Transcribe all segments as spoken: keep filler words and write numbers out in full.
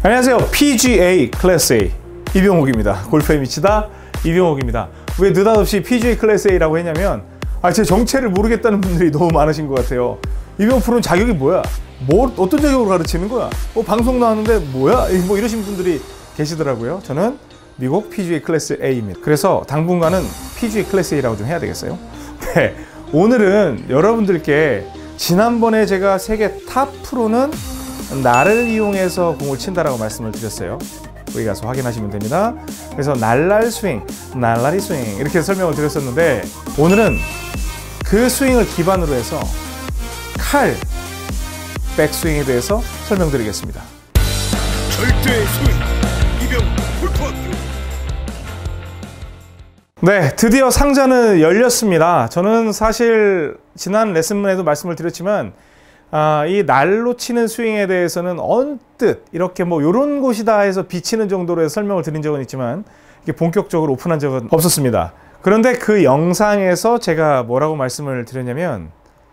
안녕하세요. 피지에이 클래스 A 이병옥입니다. 골프에 미치다 이병옥입니다. 왜 느닷없이 피지에이 클래스 A라고 했냐면 아, 제 정체를 모르겠다는 분들이 너무 많으신 것 같아요. 이병옥 프로는 자격이 뭐야? 뭐 어떤 자격으로 가르치는 거야? 뭐 방송 나왔는데 뭐야? 뭐 이러신 분들이 계시더라고요. 저는 미국 피지에이 클래스 A입니다. 그래서 당분간은 피지에이 클래스 A라고 좀 해야 되겠어요? 네, 오늘은 여러분들께 지난번에 제가 세계 탑 프로는 날을 이용해서 공을 친다라고 말씀을 드렸어요. 여기 가서 확인하시면 됩니다. 그래서 날날 스윙, 날라리 스윙 이렇게 설명을 드렸었는데 오늘은 그 스윙을 기반으로 해서 칼, 백스윙에 대해서 설명드리겠습니다. 절대의 스윙, 이병옥 골프학교. 네, 드디어 상자는 열렸습니다. 저는 사실 지난 레슨문에도 말씀을 드렸지만 아, 이 날로 치는 스윙에 대해서는 언뜻 이렇게 뭐 요런 곳이다 해서 비치는 정도로 해서 설명을 드린 적은 있지만 이게 본격적으로 오픈한 적은 없었습니다. 그런데 그 영상에서 제가 뭐라고 말씀을 드렸냐면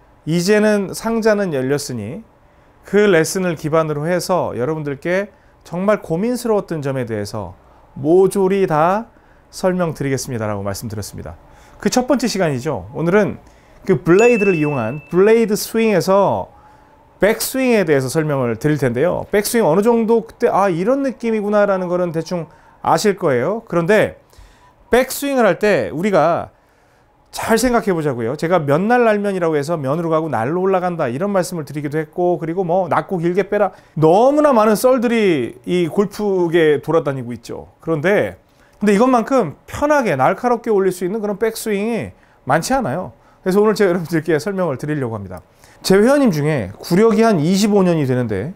이제는 상자는 열렸으니 그 레슨을 기반으로 해서 여러분들께 정말 고민스러웠던 점에 대해서 모조리 다 설명드리겠습니다 라고 말씀드렸습니다. 그 첫 번째 시간이죠. 오늘은 그 블레이드를 이용한 블레이드 스윙에서 백스윙에 대해서 설명을 드릴 텐데요. 백스윙 어느 정도 그때 아 이런 느낌이구나 라는 거는 대충 아실 거예요. 그런데 백스윙을 할 때 우리가 잘 생각해 보자고요. 제가 면날 날면이라고 해서 면으로 가고 날로 올라간다 이런 말씀을 드리기도 했고, 그리고 뭐 낮고 길게 빼라 너무나 많은 썰들이 이 골프계에 돌아다니고 있죠. 그런데 근데 이것만큼 편하게 날카롭게 올릴 수 있는 그런 백스윙이 많지 않아요. 그래서 오늘 제가 여러분들께 설명을 드리려고 합니다. 제 회원님 중에 구력이 한 이십오 년이 되는데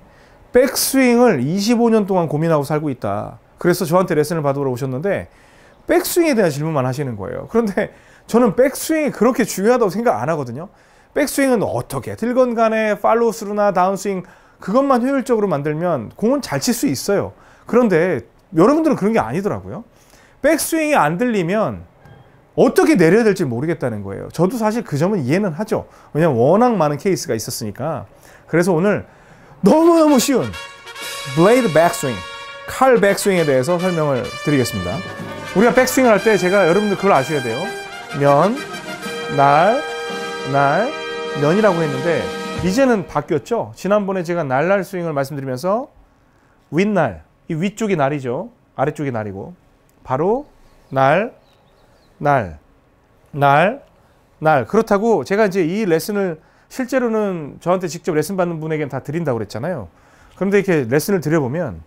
백스윙을 이십오 년 동안 고민하고 살고 있다. 그래서 저한테 레슨을 받으러 오셨는데 백스윙에 대한 질문만 하시는 거예요. 그런데 저는 백스윙이 그렇게 중요하다고 생각 안 하거든요. 백스윙은 어떻게 들건 간에 팔로우 스루나 다운스윙 그것만 효율적으로 만들면 공은 잘 칠 수 있어요. 그런데 여러분들은 그런 게 아니더라고요. 백스윙이 안 들리면 어떻게 내려야 될지 모르겠다는 거예요. 저도 사실 그 점은 이해는 하죠. 왜냐면 워낙 많은 케이스가 있었으니까. 그래서 오늘 너무너무 쉬운 블레이드 백스윙, 칼 백스윙에 대해서 설명을 드리겠습니다. 우리가 백스윙을 할 때 제가 여러분들 그걸 아셔야 돼요. 면, 날, 날, 면이라고 했는데 이제는 바뀌었죠. 지난번에 제가 날날 스윙을 말씀드리면서 윗날, 이 위쪽이 날이죠. 아래쪽이 날이고 바로 날, 날, 날, 날. 그렇다고 제가 이제 이 레슨을 실제로는 저한테 직접 레슨 받는 분에게는 다 드린다고 그랬잖아요. 그런데 이렇게 레슨을 드려보면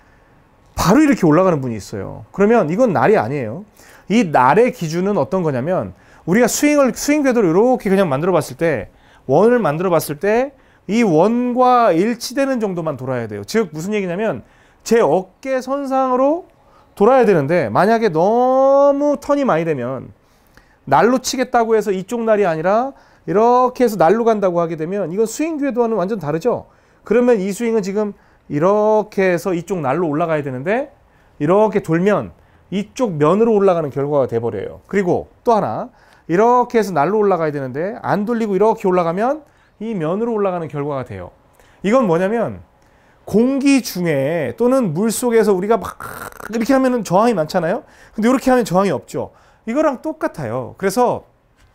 바로 이렇게 올라가는 분이 있어요. 그러면 이건 날이 아니에요. 이 날의 기준은 어떤 거냐면 우리가 스윙을 스윙 궤도를 이렇게 그냥 만들어 봤을 때 원을 만들어 봤을 때 이 원과 일치되는 정도만 돌아야 돼요. 즉 무슨 얘기냐면 제 어깨 선상으로 돌아야 되는데 만약에 너무 턴이 많이 되면 날로 치겠다고 해서 이쪽 날이 아니라 이렇게 해서 날로 간다고 하게 되면 이건 스윙 궤도와는 완전 다르죠. 그러면 이 스윙은 지금 이렇게 해서 이쪽 날로 올라가야 되는데 이렇게 돌면 이쪽 면으로 올라가는 결과가 돼버려요. 그리고 또 하나 이렇게 해서 날로 올라가야 되는데 안 돌리고 이렇게 올라가면 이 면으로 올라가는 결과가 돼요. 이건 뭐냐면 공기 중에 또는 물 속에서 우리가 막 이렇게 하면은 저항이 많잖아요. 근데 이렇게 하면 저항이 없죠. 이거랑 똑같아요. 그래서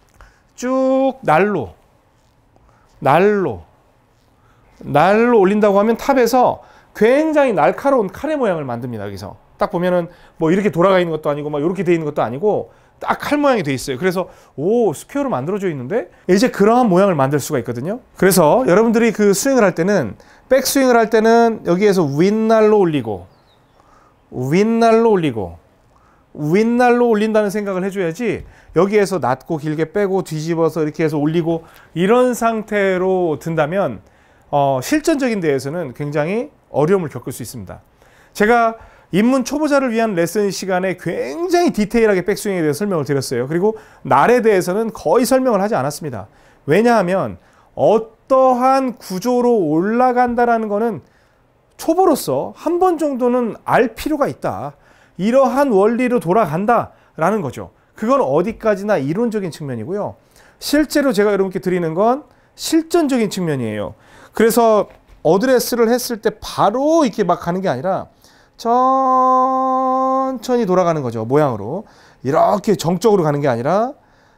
쭉 날로 날로 날로 올린다고 하면 탑에서 굉장히 날카로운 카레 모양을 만듭니다. 여기서 딱 보면은 뭐 이렇게 돌아가 있는 것도 아니고 막 이렇게 돼 있는 것도 아니고 딱 칼 모양이 돼 있어요. 그래서 오, 스퀘어로 만들어져 있는데 이제 그러한 모양을 만들 수가 있거든요. 그래서 여러분들이 그 스윙을 할 때는 백스윙을 할 때는 여기에서 윗날로 올리고 윗날로 올리고 윗날로 올린다는 생각을 해줘야지 여기에서 낮고 길게 빼고 뒤집어서 이렇게 해서 올리고 이런 상태로 든다면 어, 실전적인 데에서는 굉장히 어려움을 겪을 수 있습니다. 제가 입문 초보자를 위한 레슨 시간에 굉장히 디테일하게 백스윙에 대해서 설명을 드렸어요. 그리고 날에 대해서는 거의 설명을 하지 않았습니다. 왜냐하면 어떠한 구조로 올라간다라는 거는 초보로서 한 번 정도는 알 필요가 있다. 이러한 원리로 돌아간다라는 거죠. 그건 어디까지나 이론적인 측면이고요. 실제로 제가 여러분께 드리는 건 실전적인 측면이에요. 그래서 어드레스를 했을 때 바로 이렇게 막 가는 게 아니라 천천히 돌아가는 거죠. 모양으로. 이렇게 정적으로 가는 게 아니라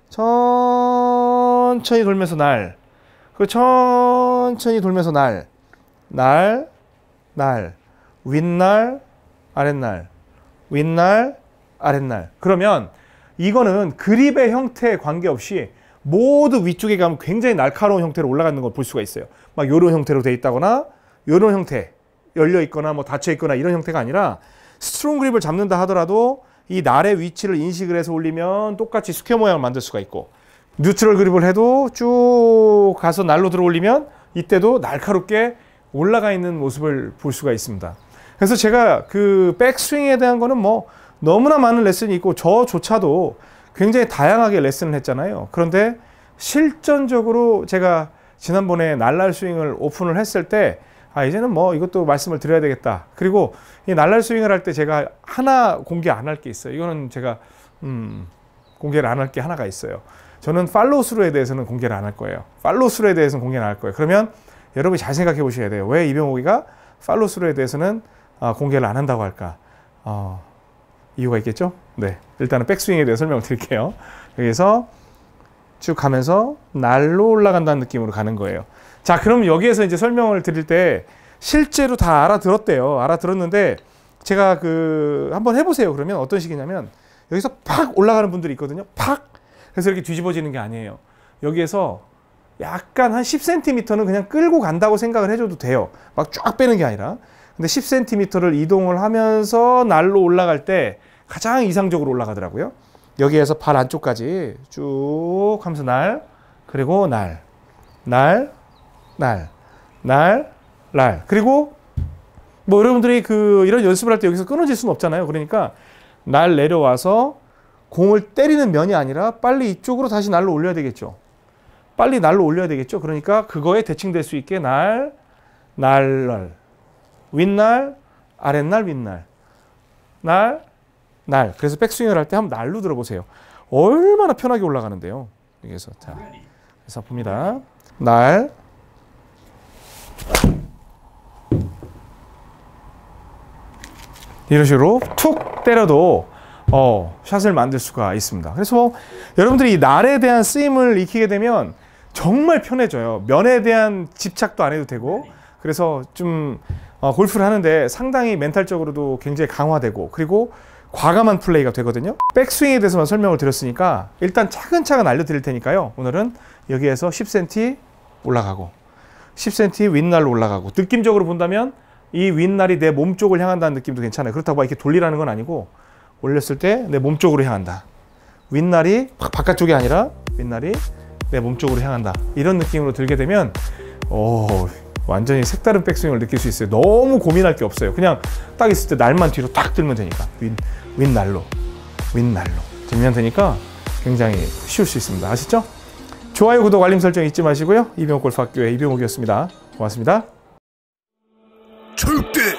천천히 돌면서 날. 그 천천히 돌면서 날. 날, 날. 윗날, 아랫날. 윗날, 아랫날. 그러면 이거는 그립의 형태에 관계없이 모두 위쪽에 가면 굉장히 날카로운 형태로 올라가는 걸 볼 수가 있어요. 막 요런 형태로 돼 있다거나 요런 형태, 열려 있거나 뭐 닫혀 있거나 이런 형태가 아니라 스트롱 그립을 잡는다 하더라도 이 날의 위치를 인식을 해서 올리면 똑같이 스퀘어 모양을 만들 수가 있고, 뉴트럴 그립을 해도 쭉 가서 날로 들어 올리면 이때도 날카롭게 올라가 있는 모습을 볼 수가 있습니다. 그래서 제가 그 백스윙에 대한 거는 뭐 너무나 많은 레슨이 있고 저조차도 굉장히 다양하게 레슨을 했잖아요. 그런데 실전적으로 제가 지난번에 날날 스윙을 오픈을 했을 때 아, 이제는 뭐 이것도 말씀을 드려야 되겠다. 그리고 이 날날 스윙을 할 때 제가 하나 공개 안 할 게 있어요. 이거는 제가 음, 공개를 안 할 게 하나가 있어요. 저는 팔로우 스루에 대해서는 공개를 안 할 거예요. 팔로우 스루에 대해서는 공개를 안 할 거예요. 그러면 여러분이 잘 생각해 보셔야 돼요. 왜 이병옥이가 팔로우 스루에 대해서는 어, 공개를 안 한다고 할까? 어, 이유가 있겠죠? 네, 일단은 백스윙에 대해 설명을 드릴게요. 여기서 쭉 가면서 날로 올라간다는 느낌으로 가는 거예요. 자, 그럼 여기에서 이제 설명을 드릴 때 실제로 다 알아들었대요. 알아들었는데 제가 그 한번 해보세요. 그러면 어떤 식이냐면 여기서 팍 올라가는 분들이 있거든요. 팍! 그래서 이렇게 뒤집어지는 게 아니에요. 여기에서 약간 한 십 센티미터는 그냥 끌고 간다고 생각을 해줘도 돼요. 막 쫙 빼는 게 아니라. 근데 십 센티미터를 이동을 하면서 날로 올라갈 때 가장 이상적으로 올라가더라고요. 여기에서 발 안쪽까지 쭉 하면서 날, 그리고 날, 날, 날, 날, 날. 그리고 뭐 여러분들이 그 이런 연습을 할 때 여기서 끊어질 수는 없잖아요. 그러니까 날 내려와서 공을 때리는 면이 아니라 빨리 이쪽으로 다시 날로 올려야 되겠죠. 빨리 날로 올려야 되겠죠. 그러니까 그거에 대칭될 수 있게 날, 날, 날. 윗날, 아랫날, 윗날. 날, 날. 그래서 백스윙을 할 때 한번 날로 들어보세요. 얼마나 편하게 올라가는데요. 여기서 자, 그래서 봅니다. 날, 이런 식으로 툭 때려도 어, 샷을 만들 수가 있습니다. 그래서 뭐 여러분들이 이 날에 대한 쓰임을 익히게 되면 정말 편해져요. 면에 대한 집착도 안 해도 되고, 그래서 좀 어, 골프를 하는데 상당히 멘탈적으로도 굉장히 강화되고, 그리고 과감한 플레이가 되거든요. 백스윙에 대해서만 설명을 드렸으니까 일단 차근차근 알려드릴 테니까요. 오늘은 여기에서 십 센티미터 올라가고 십 센티미터 윗날로 올라가고, 느낌적으로 본다면 이 윗날이 내 몸 쪽을 향한다는 느낌도 괜찮아요. 그렇다고 막 이렇게 돌리라는 건 아니고 올렸을 때 내 몸 쪽으로 향한다. 윗날이 바깥쪽이 아니라 윗날이 내 몸 쪽으로 향한다. 이런 느낌으로 들게 되면 오, 완전히 색다른 백스윙을 느낄 수 있어요. 너무 고민할 게 없어요. 그냥 딱 있을 때 날만 뒤로 딱 들면 되니까 윗, 윗날로 윗날로 들면 되니까 굉장히 쉬울 수 있습니다. 아시죠? 좋아요, 구독, 알림 설정 잊지 마시고요. 이병옥 골프학교의 이병옥이었습니다. 고맙습니다. 절대